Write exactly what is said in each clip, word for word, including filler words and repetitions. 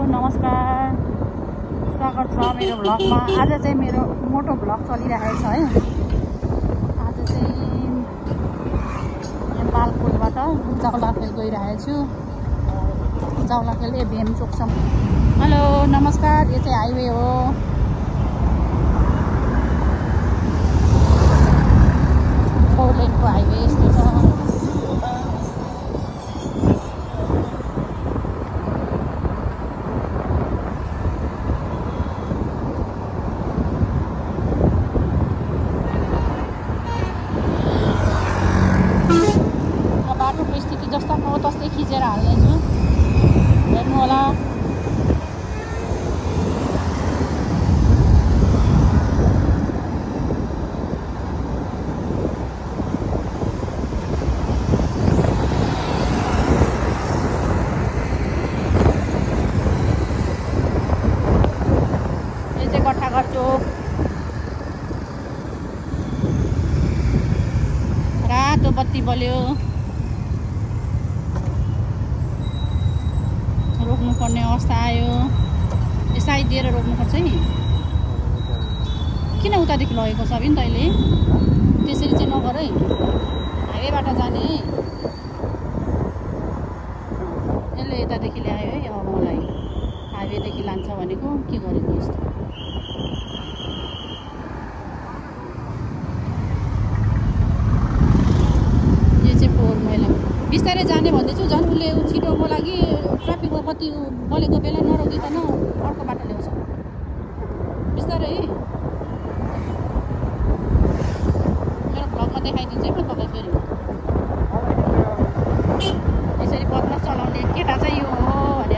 नमस्कार, स्वागत छ मेरो भ्लगमा। आज चाहिँ मेरो मोटो भ्लग चलिरहेको छ है। आज चाहिँ नेपालपुलबाट जाउलाखेल गइरहेको छु। जाउलाखेल एबिएम चोकसम्म। हेलो नमस्कार, यो चाहिँ हाइवे हो। फोर लेनको हाइवे यस्तो छ। स्थिति जस्ताको हो तस्तै खिचेर हाल्नेछु, हेर्नु होला। यो चाहिँ कठाघर चोक, रातो बत्ती बल्यो। रोक्नुपर्ने अवस्था आयो। यो साइड दिएर रोक्नुपर्छ है। किन उतादेखि लगेको छ नि तैँले? त्यसरी चाहिँ नगर है, हाइवेबाट जाने है। यसले यतादेखि ल्यायो है। अब मलाई हाइवेदेखि लान्छ भनेको के गरेको यस्तो। यो चाहिँ फोहोर मैला। बिस्तारै जाने भन्दैछु, झन् उसले छिटोको लागि ट्राफिकको बत्ती बलेको बेला नरोकिकन अर्को बाटो ल्याउँछ। बिस्तारै है। मेरो भ्लगमा देखाइदिन्छु है म तपाईँ फेरि। यसरी बदमास चलाउने केटा चाहिँ यो हो भनेर।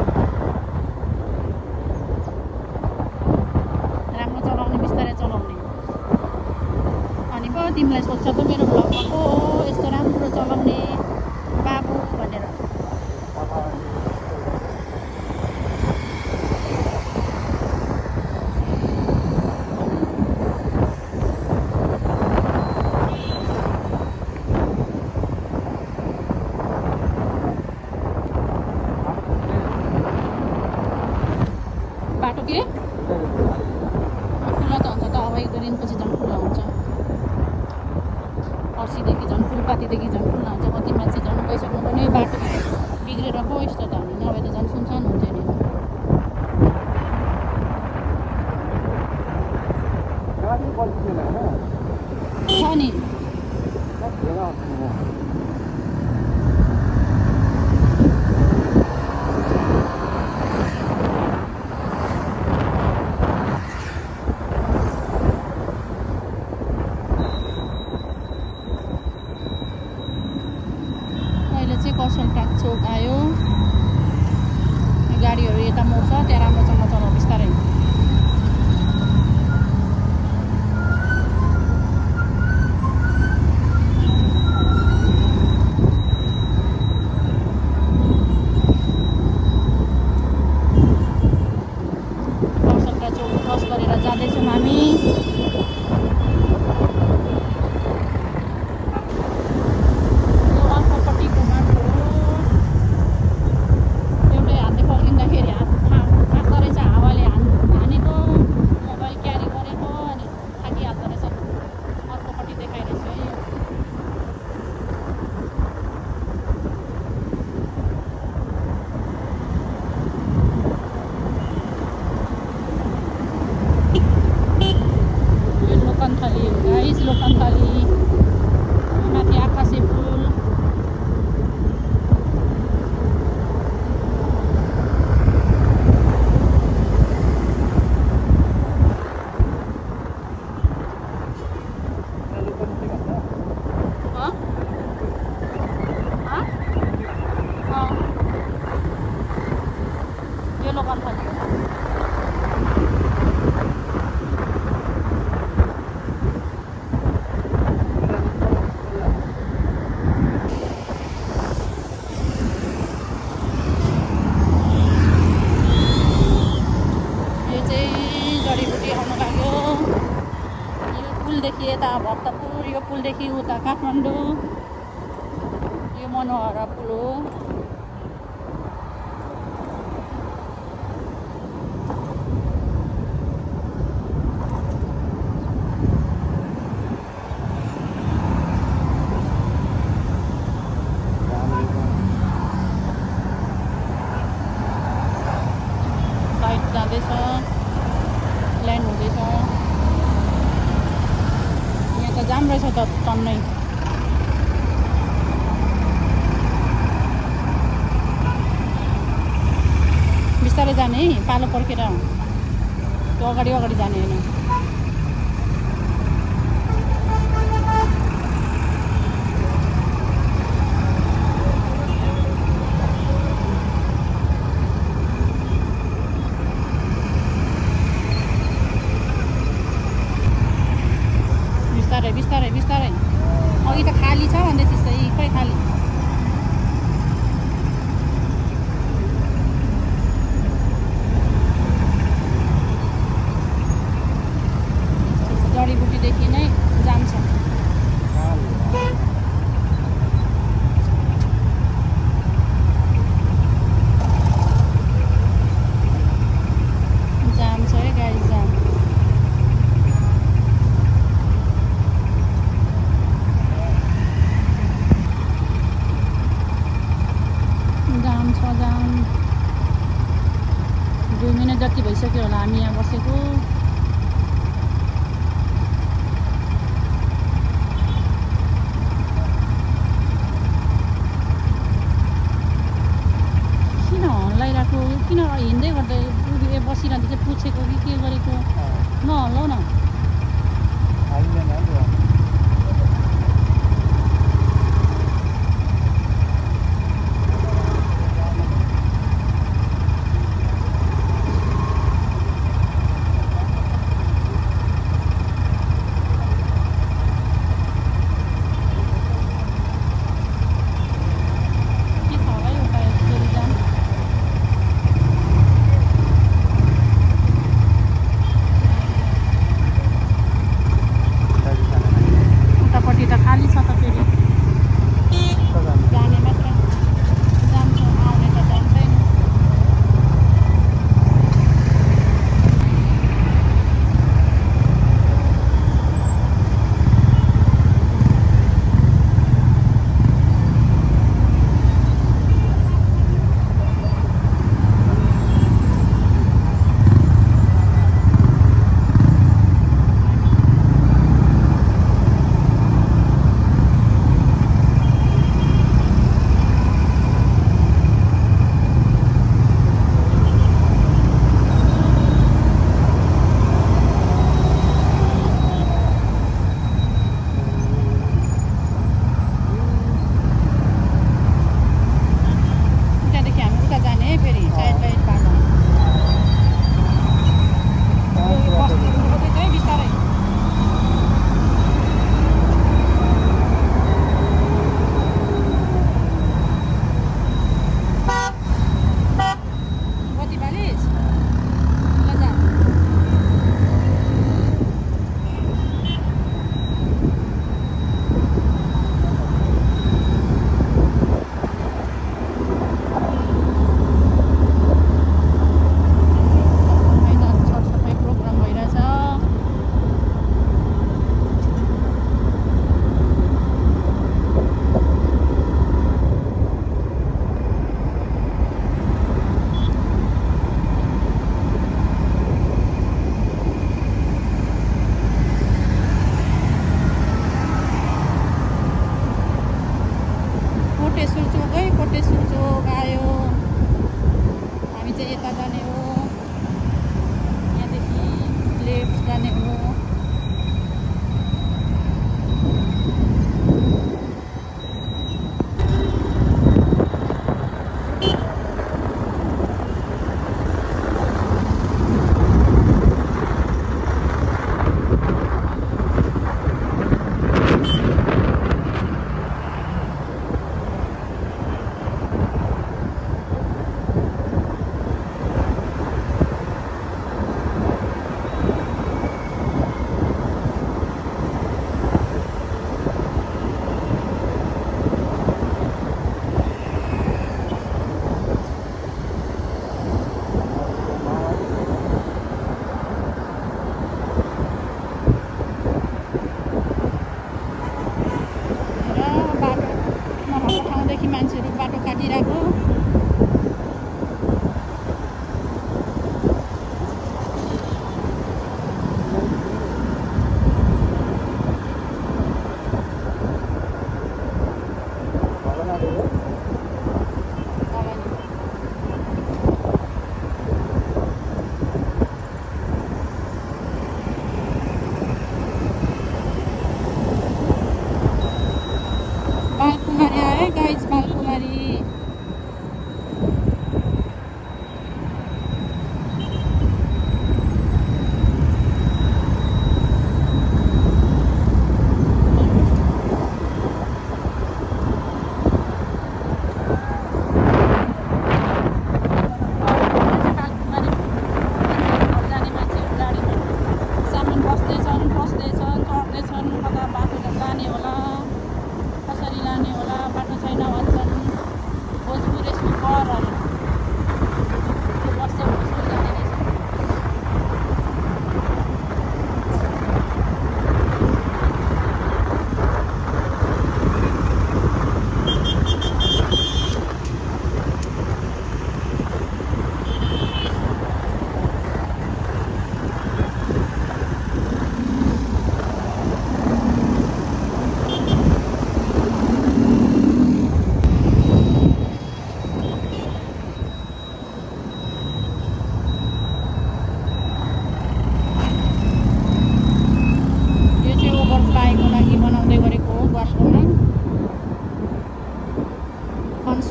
राम्रो चलाउने, बिस्तारै चलाउने। अनि पो तिमीलाई सोध्छ त मेरो भ्लगमा को हो यस्तो राम्रो चलाउने बाबु भनेर। बाटो के खुला त हुन्छ त, अब एक दुई दिनपछि झन् खुला हुन्छ। पर्सिदेखि झन् फुलपातीदेखि झन् खुला हुन्छ। कति मान्छे झन् गइसक्नु पनि बाटो बिग्रेर पो यस्तो त, नभए त झन् सुनसान हुन्थ्यो नि। छ नि कर्सलटाक चोक आयो। गाडीहरू यता मोड्छ, त्यहाँ राम्रोसँग चलाऊ बिस्तारै। कर्सलटाक चोक क्रस गरेर जाँदैछौँ हामी। लोकन्थली माथि आकाशे फुल। यो लोकन्थली पुलदेखि यता भक्तपुर, यो पुलदेखि उता काठमाडौँ। यो मनोहरा पुल हो। हुँदैछ, ल्यान्ड हुँदैछ। यहाँ त जाम रहेछ त टन्नै। बिस्तारै जाने है, पालो पर्खेर। त्यो अगाडि अगाडि जाने होइन। बिस्तारै बिस्तारै बिस्तारै। अघि त खाली छ भन्दै त्यस्तै खै खाली। जडीबुटीदेखि नै जाम छ। जाम छ है गाडी, जाम। जाम छ, जाम। दुई मिनट जति भइसक्यो होला हामी यहाँ बसेको। किन हल्लाइरहेको, किन हिँड्दै गर्दै बसिरहँदै चाहिँ पुछेको कि के गरेको? नहल्लाउ न।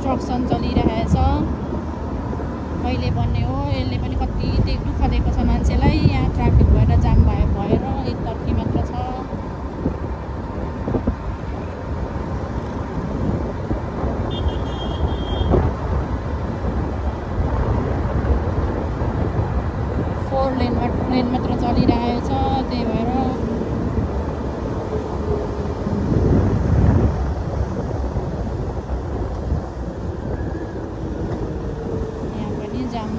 कन्स्ट्रक्सन चलिरहेछ, कहिले बन्ने हो यसले पनि कति दुःख दिएको छ मान्छेलाई। यहाँ ट्राफिक भएर जाम भए भएर एकतर्फी मात्र छ। फोर लेनमा लेन मात्र चलिरहेछ, त्यही भएर यहाँ पनि जाम।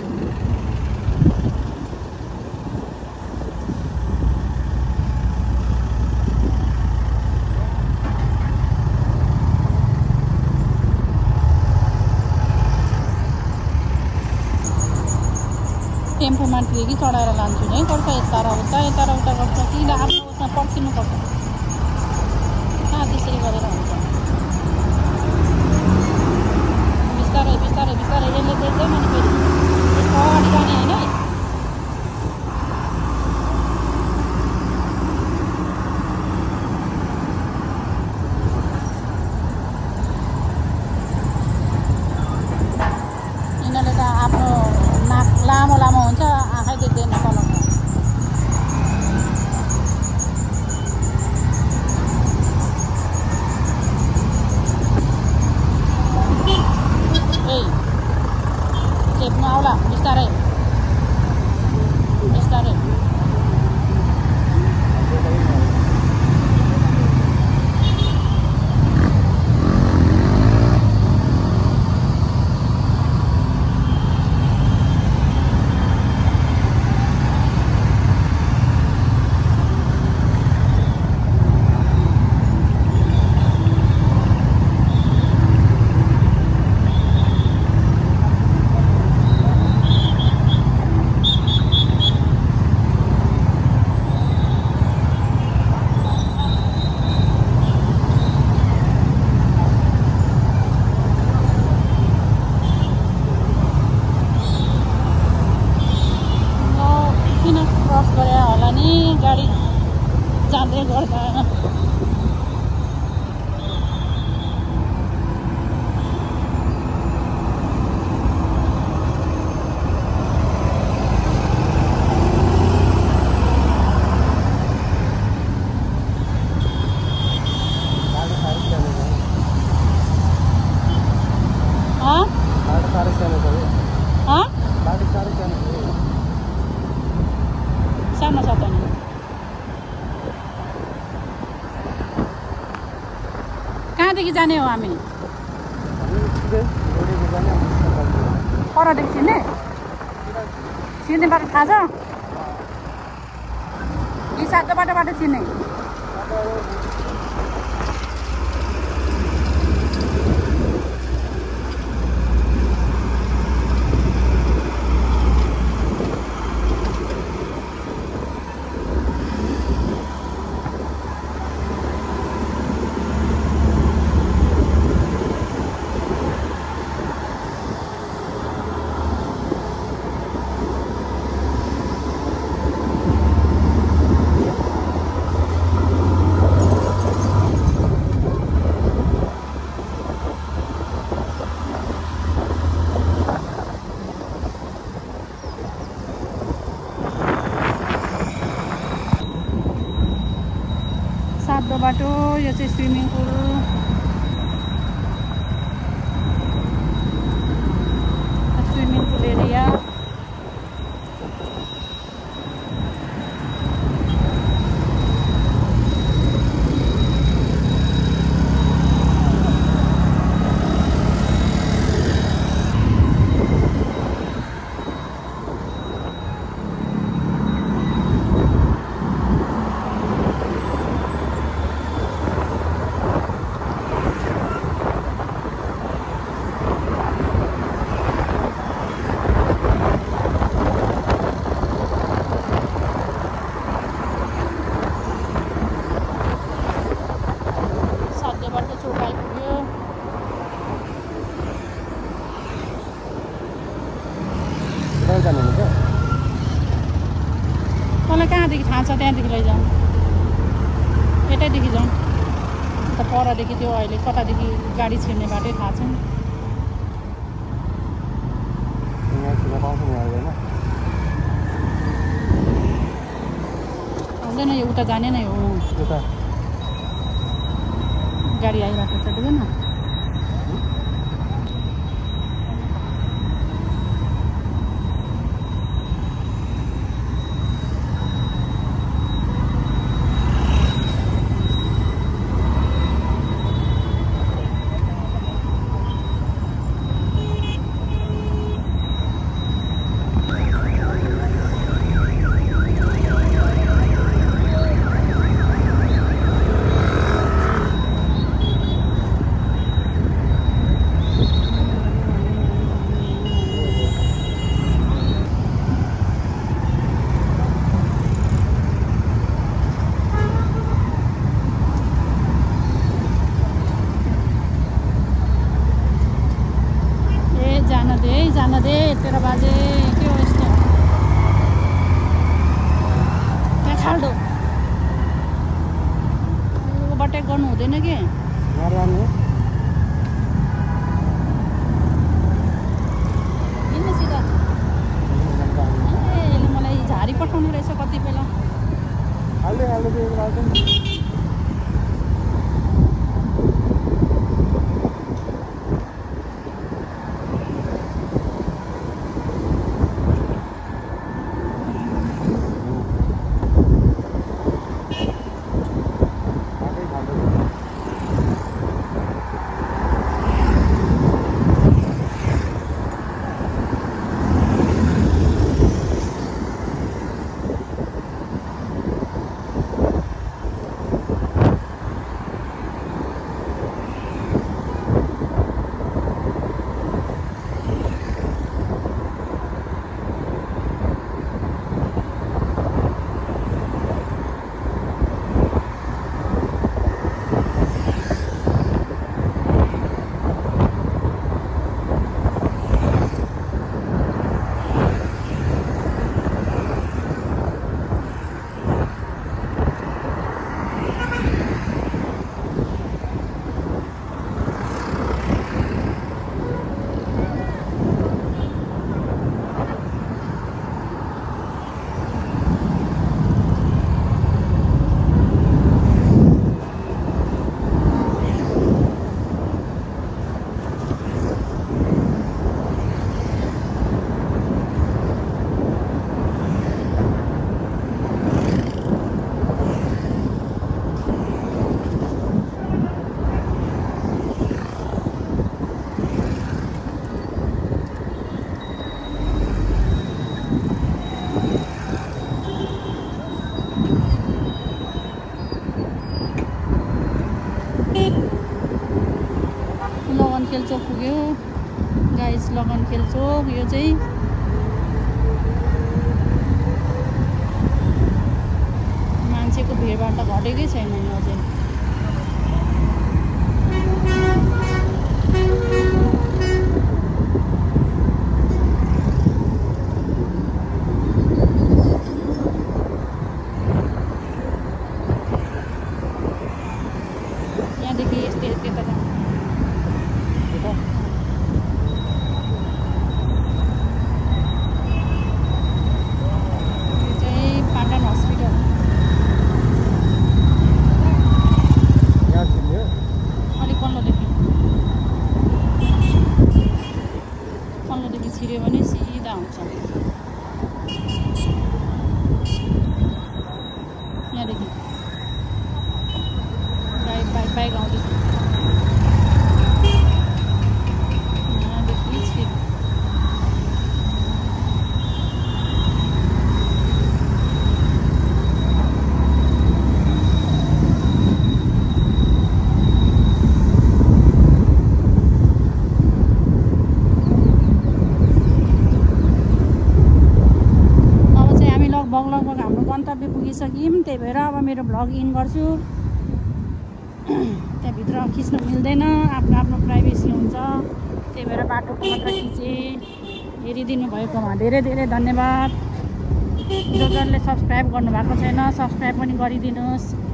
टेम्पोमा कि चढाएर लान्छु नै पर्छ, यता र उता यता र उता गर्छ कि आफ्नो उसमा पर्खिनुपर्छ। कहाँ त्यसरी गरेर हुन्छ? बिस्तारै बिस्तारै बिस्तारै यसले देख्दैन नि फेरि यसको अगाडि जाने होइन। यिनीहरूले त आफ्नो नाक लामो लामो हुन्छ, आँखै देख्दैन कलम। ए चेप्नु आउला, बिस्तारै बिस्तारै। क्रस गरे होला नि गाडी जाँदै गर्दा। सानो छ त नि। कहाँदेखि जाने हो हामी? परदेखि चिन्ने चिन्ने बाटो थाहा छ? यी सातो बाटोबाट चिन्ने? सातो बाटो, यो चाहिँ swimming pool. Swimming pool area. मलाई कहाँदेखि थाहा छ, त्यहाँदेखि लैजाउँ, यतैदेखि जाउँ। त परदेखि त्यो अहिले कतादेखि गाडी छिर्ने बाटै थाहा छैन। आउँदैन यो उता जाने नै हो गाडी आइरहेको छ देख्दैन जान दे तेह्र बजे के हो यस्तो त्यहाँ खाल्डो ओभरटेक गर्नु हुँदैन के किन सिधा यसले मलाई झारी पठाउने रहेछ कति बेला लगन खेलचोक पुग्यो गाइस लगन खेलचोक यो चाहिँ मान्छेको भिडभाड त घटेकै छैन यो चाहिँ यहाँदेखि यस्तै यता जान्छ छिर्यो भने सिधा हुन्छ यहाँदेखि बाइक बाइक बाइक आउँदैछ यहाँदेखि छिर्यो लगभग हाम्रो गन्तव्य पुगिसक्यौँ त्यही भएर अब मेरो भ्लग इन गर्छु त्यहाँभित्र खिच्न मिल्दैन आफ्नो आफ्नो प्राइभेसी हुन्छ त्यही भएर बाटोको मात्र खिचेँ हेरिदिनु भएकोमा धेरै धेरै धन्यवाद जो जसले सब्सक्राइब गर्नुभएको छैन सब्सक्राइब पनि गरिदिनुहोस्